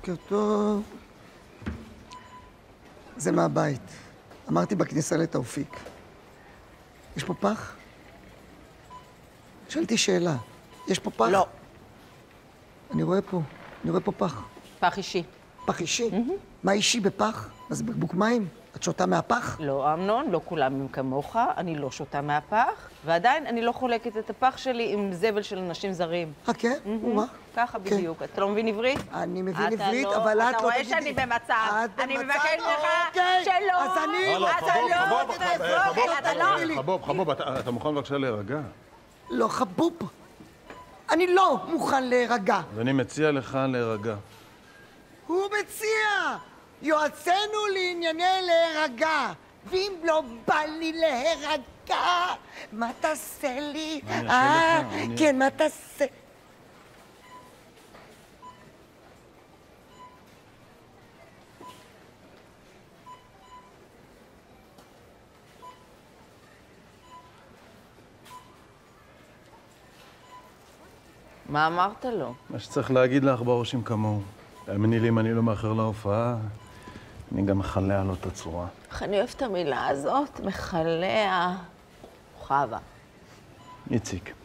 בוקר טוב. זה מהבית. אמרתי בכניסה לתאופיק. יש פה פח? שאלתי שאלה. יש פה פח? לא. אני רואה פה פח. פח אישי. פח אישי? מה אישי בפח? אז בקבוק מים? את שותה מהפח? לא, אמנון, לא כולם הם כמוך, אני לא שותה מהפח, ועדיין אני לא חולקת את הפח שלי עם זבל של אנשים זרים. כן? ומה? ככה בדיוק. אתה לא מבין עברית? אני מבין עברית, אבל את לא תגידי. אתה רואה שאני במצב. אני מבקש ממך שלא. אז אני... חבוב, אתה מוכן בבקשה להירגע? לא, חבוב. אני לא מוכן להירגע. אז אני מציע לך להירגע. הוא מציע! יועצנו לענייני להירגע. ואם לא בא לי להירגע, מה תעשה לי? מה אני אעשה לך? כן, מה תעשה? מה אמרת לו? מה שצריך להגיד לך בראשים כמוהו. תאמיני לי, אם אני לא מאחר להופעה, אני גם מחלע על אותה צורה. איך אני אוהבת את המילה הזאת? מחלע. חווה. איציק.